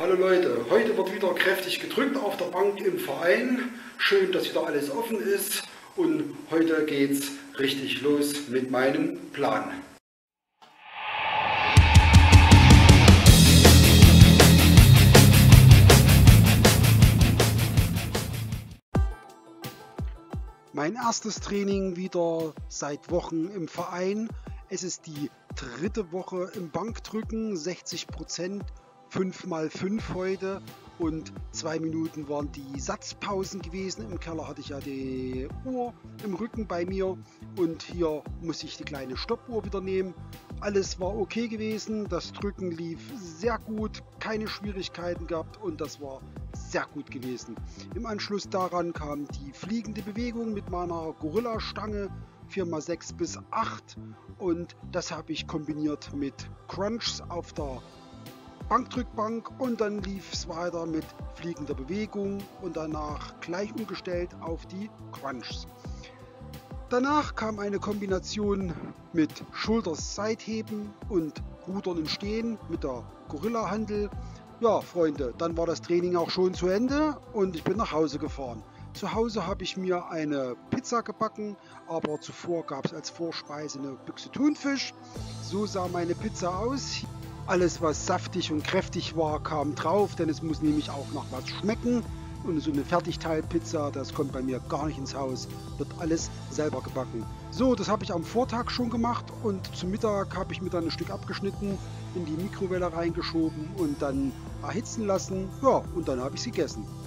Hallo Leute, heute wird wieder kräftig gedrückt auf der Bank im Verein. Schön, dass wieder alles offen ist und heute geht's richtig los mit meinem Plan. Mein erstes Training wieder seit Wochen im Verein. Es ist die dritte Woche im Bankdrücken, 60%, 5x5 heute und 2 Minuten waren die Satzpausen gewesen. Im Keller hatte ich ja die Uhr im Rücken bei mir und hier muss ich die kleine Stoppuhr wieder nehmen. Alles war okay gewesen, das Drücken lief sehr gut, keine Schwierigkeiten gehabt und das war sehr gut gewesen. Im Anschluss daran kam die fliegende Bewegung mit meiner Gorilla-Stange 4x6 bis 8 und das habe ich kombiniert mit Crunchs auf der Bankdrückbank und dann lief es weiter mit fliegender Bewegung und danach gleich umgestellt auf die Crunchs. Danach kam eine Kombination mit Schulter-Seitheben und Rudern im Stehen mit der Gorilla-Handel. Ja, Freunde, dann war das Training auch schon zu Ende und ich bin nach Hause gefahren. Zu Hause habe ich mir eine Pizza gebacken, aber zuvor gab es als Vorspeise eine Büchse Thunfisch. So sah meine Pizza aus. Alles, was saftig und kräftig war, kam drauf, denn es muss nämlich auch nach was schmecken. Und so eine Fertigteilpizza, das kommt bei mir gar nicht ins Haus, wird alles selber gebacken. So, das habe ich am Vortag schon gemacht und zum Mittag habe ich mir dann ein Stück abgeschnitten, in die Mikrowelle reingeschoben und dann erhitzen lassen. Ja, und dann habe ich es gegessen.